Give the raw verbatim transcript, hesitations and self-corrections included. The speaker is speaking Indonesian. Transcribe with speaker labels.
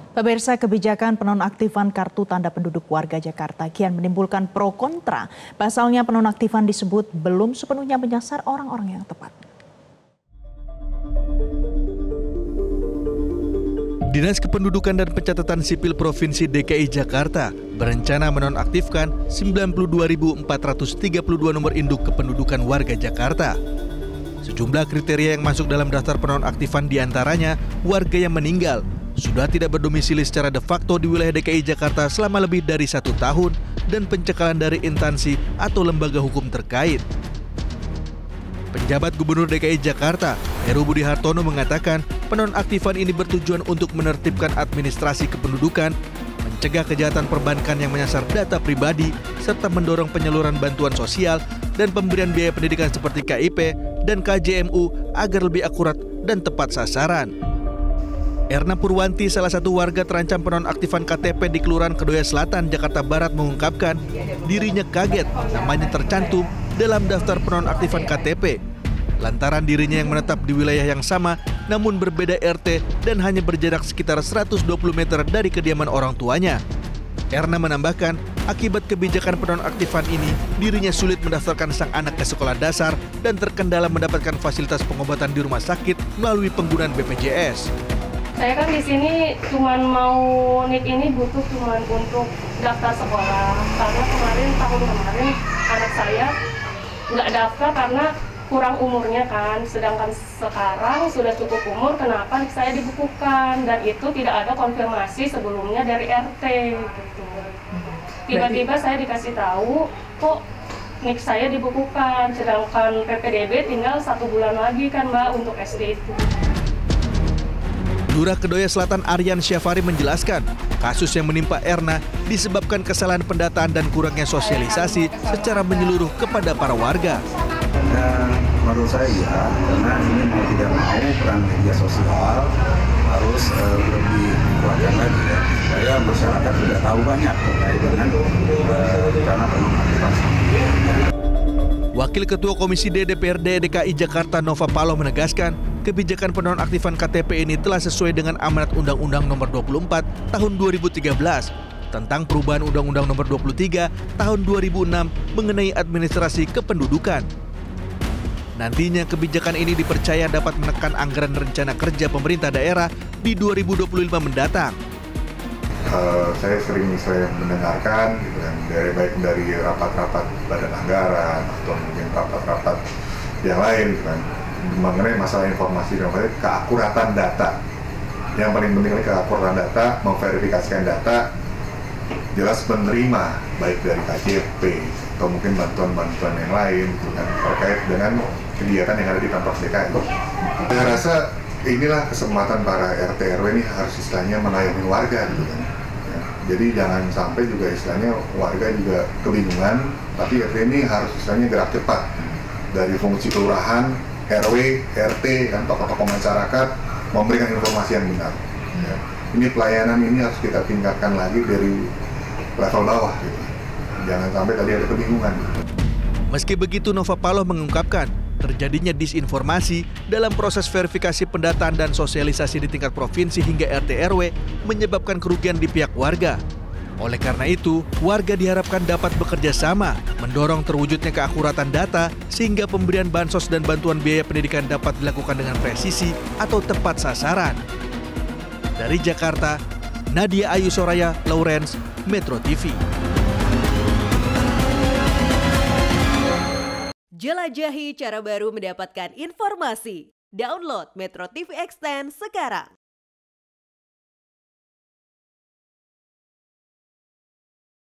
Speaker 1: Pemirsa, kebijakan penonaktifan kartu tanda penduduk warga Jakarta kian menimbulkan pro kontra. Pasalnya penonaktifan disebut belum sepenuhnya menyasar orang-orang yang tepat.
Speaker 2: Dinas Kependudukan dan Pencatatan Sipil Provinsi D K I Jakarta berencana menonaktifkan sembilan puluh dua ribu empat ratus tiga puluh dua nomor induk kependudukan warga Jakarta. Sejumlah kriteria yang masuk dalam daftar penonaktifan diantaranya warga yang meninggal, sudah tidak berdomisili secara de facto di wilayah D K I Jakarta selama lebih dari satu tahun, dan pencekalan dari instansi atau lembaga hukum terkait. Penjabat Gubernur D K I Jakarta, Heru Budi Hartono, mengatakan penonaktifan ini bertujuan untuk menertibkan administrasi kependudukan, mencegah kejahatan perbankan yang menyasar data pribadi, serta mendorong penyaluran bantuan sosial dan pemberian biaya pendidikan seperti K I P dan K J M U agar lebih akurat dan tepat sasaran. Erna Purwanti, salah satu warga terancam penonaktifan K T P di Kelurahan Kedoya Selatan, Jakarta Barat, mengungkapkan dirinya kaget namanya tercantum dalam daftar penonaktifan K T P. Lantaran dirinya yang menetap di wilayah yang sama namun berbeda R T dan hanya berjarak sekitar seratus dua puluh meter dari kediaman orang tuanya. Erna menambahkan, akibat kebijakan penonaktifan ini, dirinya sulit mendaftarkan sang anak ke sekolah dasar dan terkendala mendapatkan fasilitas pengobatan di rumah sakit melalui penggunaan B P J S.
Speaker 3: Saya kan di sini cuman mau N I K ini butuh cuman untuk daftar sekolah, karena kemarin tahun kemarin anak saya nggak daftar karena kurang umurnya kan, sedangkan sekarang sudah cukup umur, kenapa N I K saya dibukukan, dan itu tidak ada konfirmasi sebelumnya dari R T gitu. Tiba-tiba saya dikasih tahu kok N I K saya dibukukan, sedangkan P P D B tinggal satu bulan lagi kan Mbak untuk S D itu.
Speaker 2: Lurah Kedoya Selatan Aryan Syafari menjelaskan, kasus yang menimpa Erna disebabkan kesalahan pendataan dan kurangnya sosialisasi secara menyeluruh kepada para warga.
Speaker 4: Dan menurut saya ya, karena ini mau tidak mau peran media sosial harus uh, lebih dikuatkan lagi ya, supaya masyarakat tidak tahu banyak terkait dengan uh, rencana penonaktifan.
Speaker 2: Wakil Ketua Komisi D D P R D D K I Jakarta Nova Paloh menegaskan, kebijakan penonaktifan K T P ini telah sesuai dengan amanat Undang-Undang Nomor dua puluh empat Tahun dua ribu tiga belas tentang perubahan Undang-Undang Nomor dua puluh tiga Tahun dua ribu enam mengenai administrasi kependudukan. Nantinya kebijakan ini dipercaya dapat menekan anggaran rencana kerja pemerintah daerah di dua ribu dua puluh lima mendatang.
Speaker 5: Uh, saya sering saya mendengarkan gitu kan, dari baik dari rapat-rapat badan anggaran atau mungkin rapat-rapat yang lain gitu kan, mengenai masalah informasi dan keakuratan data. Yang paling penting adalah keakuratan data, memverifikasikan data, jelas menerima baik dari K J P atau mungkin bantuan-bantuan yang lain gitu kan, terkait dengan kegiatan yang ada di Pemprov D K I. Saya rasa inilah kesempatan para R T R W ini harus istilahnya melayani warga gitu kan. Ya, jadi jangan sampai juga istilahnya warga juga kebingungan, tapi R T ini harus istilahnya gerak cepat dari fungsi kelurahan, R W, R T, dan tokoh-tokoh masyarakat memberikan informasi yang benar. Ya. Ini pelayanan ini harus kita tingkatkan lagi dari level bawah gitu. Jangan sampai tadi ada kebingungan.
Speaker 2: Meski begitu, Nova Paloh mengungkapkan terjadinya disinformasi dalam proses verifikasi pendataan dan sosialisasi di tingkat provinsi hingga R T R W menyebabkan kerugian di pihak warga. Oleh karena itu, warga diharapkan dapat bekerja sama, mendorong terwujudnya keakuratan data sehingga pemberian bansos dan bantuan biaya pendidikan dapat dilakukan dengan presisi atau tepat sasaran. Dari Jakarta, Nadia Ayu Soraya Lawrence, Metro T V.
Speaker 6: Jelajahi cara baru mendapatkan informasi. Download Metro T V Extend sekarang.